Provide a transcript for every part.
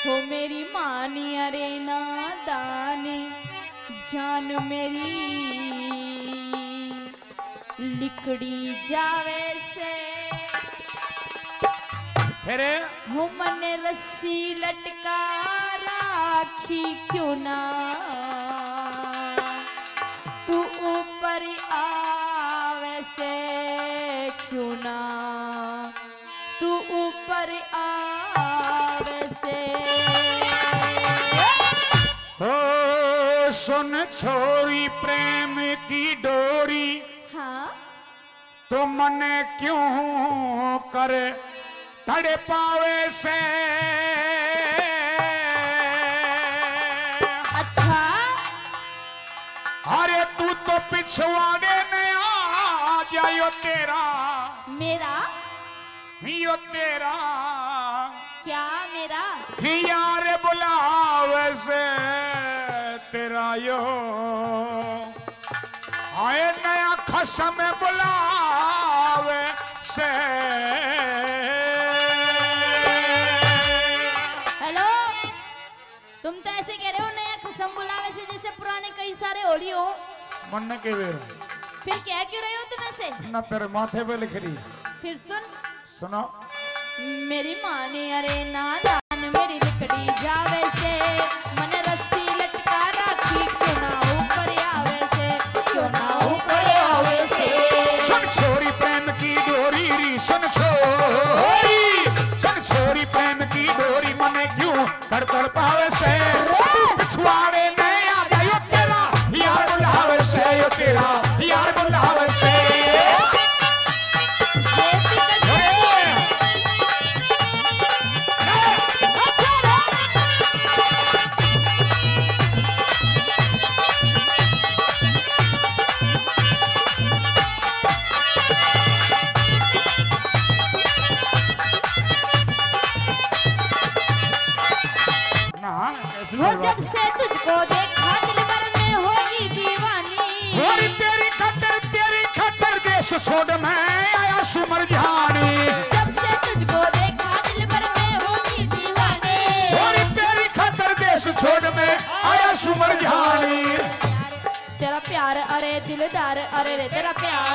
हो मेरी मानी अरे नादानी जान मेरी लिकड़ी जावे से फिर हो मने रस्सी लटका राखी क्यों ना तू ऊपर आवे से क्यों ना तू ऊपर आवे से हो सुन छोरी प्रेम की डोरी हाँ तो मन क्यों कर तड़े पावे से अच्छा अरे तू तो पिछवाड़े में आ जायो तेरा मेरा यो तेरा क्या मेरा यार बुलावे से तेरा यो आए नया खसम बुलावे से हेलो तुम तो ऐसे कह रहे हो नया खसम बुलावे से जैसे पुराने कई सारे होली हो मन के वेर फिर कह क्यों रहे हो तुम ऐसे न तेरे माथे पे लिख रही फिर सुन सुनो मेरी माँ ने अरे नादान मेरी लिकड़ी जावे से मन रस्सी लटका राखी क्यों ना ऊपर आवे से क्यों ना ऊपर आवे से सुन छोरी प्रेम की डोरी री सुन छोरी प्रेम की डोरी मने क्यों कर कर पावे से पिछवाड़े में आ जायो तेरा यार बुलावे से यो तेरा यार बुलावे से वो जब से तुझको देखा दिल भर में होगी दीवानी और तेरी खतर देश छोड़ मैं आया सुमर जानी जब से तुझको देखा दिल भर में होगी दीवानी और तेरी खतर देश छोड़ मैं आया सुमर जानी तेरा प्यार अरे दिलदार अरे रे तेरा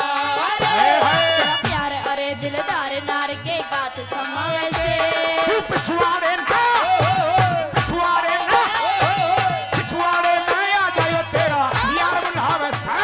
प्यार अरे दिलदार नार के बात समावे से तू पिछवाड़े ना आ जायो तेरा यार बुलावे से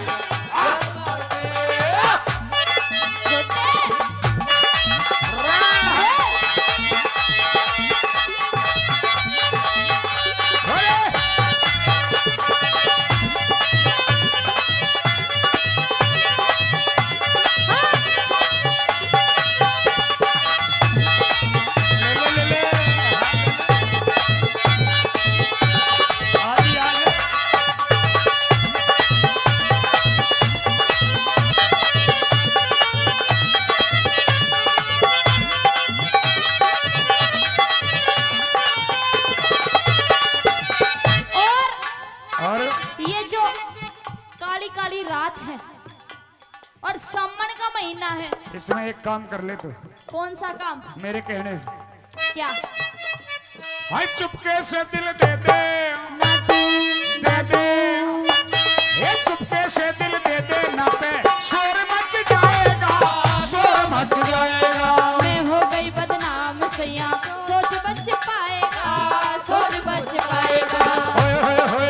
ये जो काली काली रात है और सावन का महीना है इसमें एक काम कर ले तू कौन सा काम मेरे कहने से क्या हाय चुपके से दिल दे दे ना तू दे दे ये चुपके से दिल दे दे ना पे शोर मच जाएगा मैं हो गई बदनाम सैया सोच बच पाएगा सोच बच पाएगा होए होए होए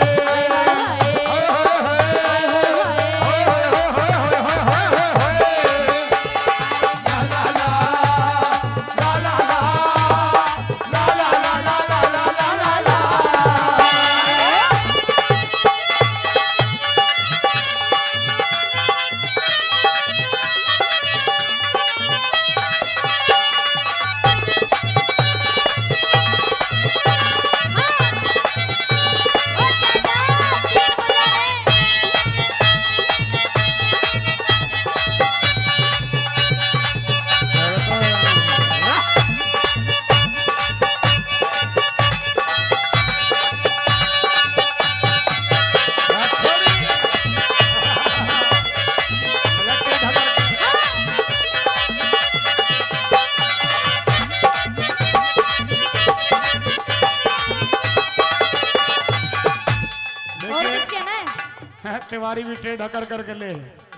तिवारी भी टेढ़ा कर करके ले,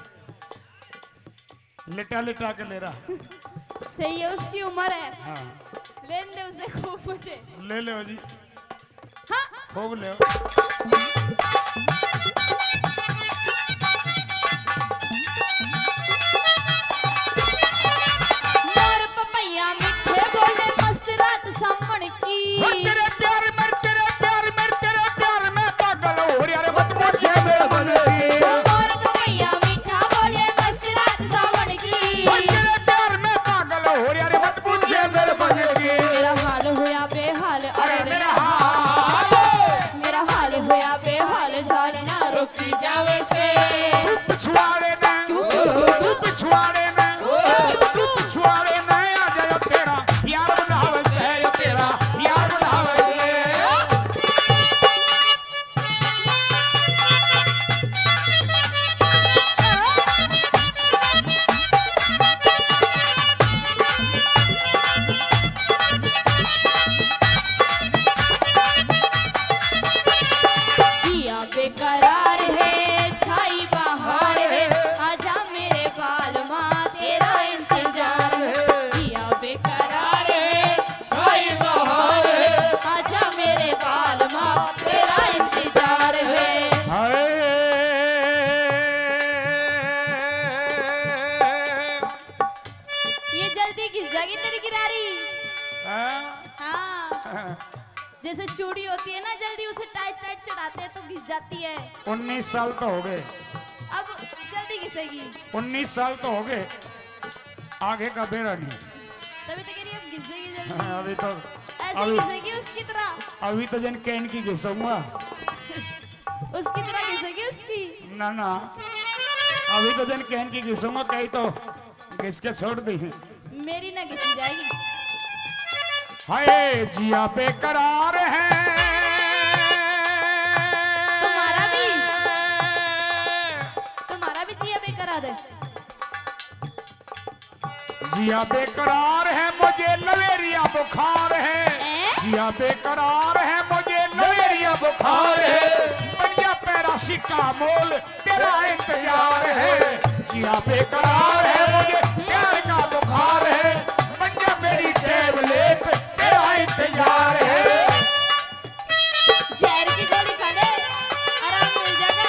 लिटा लिटा के ले रहा। सही है, उसकी उम्र है। हाँ लेन दे उसे खूब मुझे। ले लो जी, हाँ खूब ले। मोर पपैया मीठे बोले मस्त रात सामण की। तेरे प्यार में पागल हो रही, अरे मत पूछे मेरे मन की। मोर पपैया मीठा बोले मस्त रात सामण की। तेरे प्यार में पागल हो रही, अरे मत पूछे मेरे मन की। मेरा हाल होया बेहाल, अरे अरे मेरा हाल, मेरा हाल होया बेहाल, जाने ना रोकी जावे से। पिछवाड़े में, पिछवाड़े में, पिछवाड़े में आ जाओ तेरा यार बुलावे से, तेरा यार बुलावे से। जिया बेकरार है, छाई बहार है, आजा मेरे बाल माँ तेरा इंतजार है। जिया बेकरार है, छाई बहार है, आजा मेरे बाल माँ तेरा इंतजार है। हाय ये जल्दी घिस जाएगी तेरी किरारी। हाँ? हाँ, जैसे चूड़ी होती है ना, जल्दी उसे टाइट टाइट चढ़ाते हैं तो घिस जाती है। 19 साल तो हो गए, अब जल्दी घिसेगी। 19 साल तो हो गए, आगे का बेरा नहीं। तभी तो कह रही है अब घिसेगी जल्दी। अभी तो ऐसे ही घिसेगी उसकी तरह, अभी तो जन कैन की घिसूंगा। उसकी तरह घिसेगी उसकी। ना ना, अभी तो जन कैन की घिसूंगा, कहीं तो घिस के छोड़ दी। मेरी ना घिसी जाएगी। हाय जिया बेकरार है, तुम्हारा भी जिया बेकरार है। जिया बेकरार है, मुझे लवेरिया बुखार है। जिया बेकरार है, मुझे लवेरिया बुखार है, बढ़िया पैरासिटामोल तेरा इंतजार है। जिया बेकरार है, मुझे प्यार का बुखार है, बढ़िया मेरी टेबलेट तेरा इंतजार है। जहर की गोली खा ले, आराम मिल जाएगा।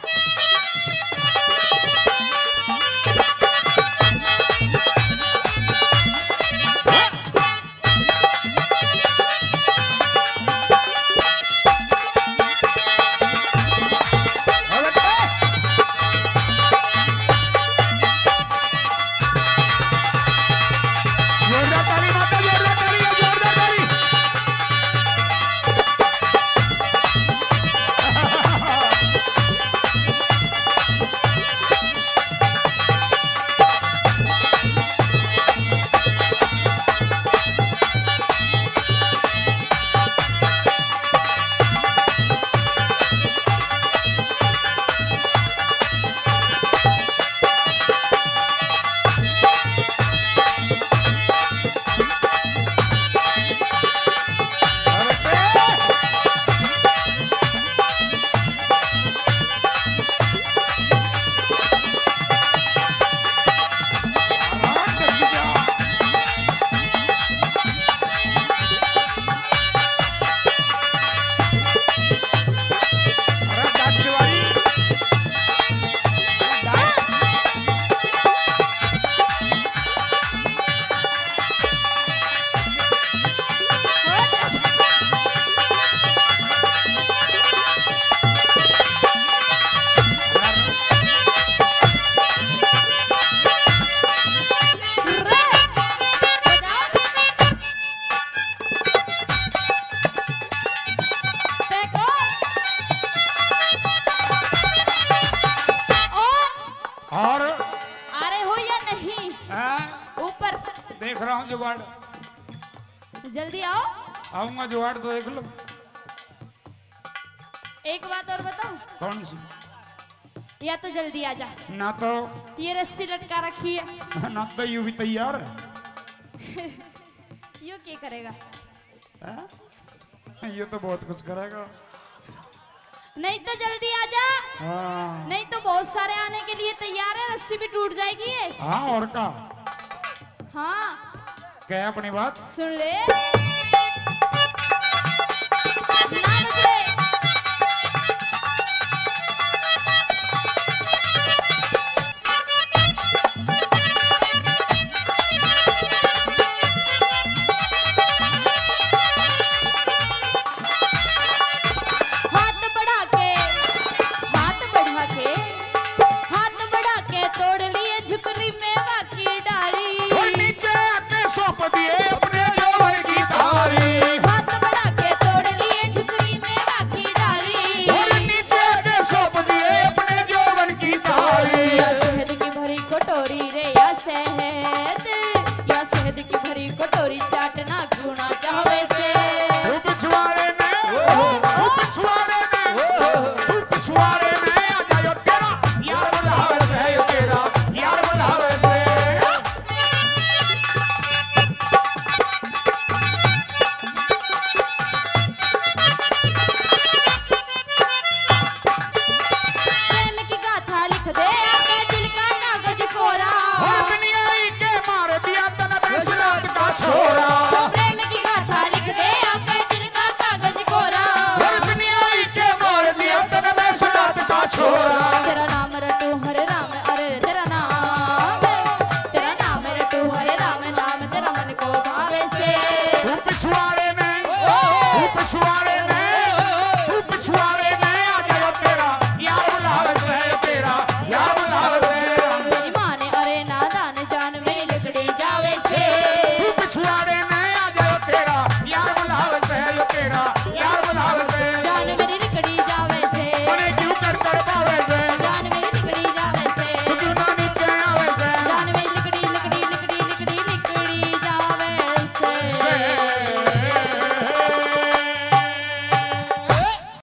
जोरदार ताली माता, जोरदार ताली, जोरदार ताली। देख रहा हूँ जुगाड़, जल्दी आओ। आऊंगा जुगाड़ तो देख लो। एक बात और बताऊं, कौन सी? या तो जल्दी आ जा, ना तो ये रस्सी लटका रखी है। ना तो यू भी तैयार है। यो क्या करेगा? ये तो बहुत कुछ करेगा। नहीं तो जल्दी आ जा, हाँ नहीं तो बहुत सारे आने के लिए तैयार है, रस्सी भी टूट जाएगी ये। हाँ और का हाँ क्या अपनी बात सुन ले ना बदले। तोड़ लिए झुकरी मेवा की डाली, और नीचे आके सौंप दिए अपने जोहर की थाली। हाथ बढ़ा के तोड़ लिए झुकरी मेवा की डाली, और नीचे आके सौंप दिए अपने जोहर की थाली। या शहद की भरी कटोरी रे या शहद, या शहद की भरी कटोरी चाटना क्यों ना चाहवे से। तू पिछवाड़े में, तू पिछवाड़े में, तू पिछवाड़े में आ जायो तेरा यार बुलावे से, तेरा यार बुलावे से। प्रेम की गाथा लिख दे आके दिल का कागज कोरा, और दुनियाई के मार दिया तन बेसलात का छोरा। प्रेम की गाथा लिख दे आके दिल का कागज कोरा, और दुनियाई के मार दिया तन बेसलात का छोरा। तेरा नाम रटू हरे राम, अरे तेरा नाम रटू हरे राम, नाम तेरा मन को भावे से। तू पिछवाड़े में, तू पिछवाड़े में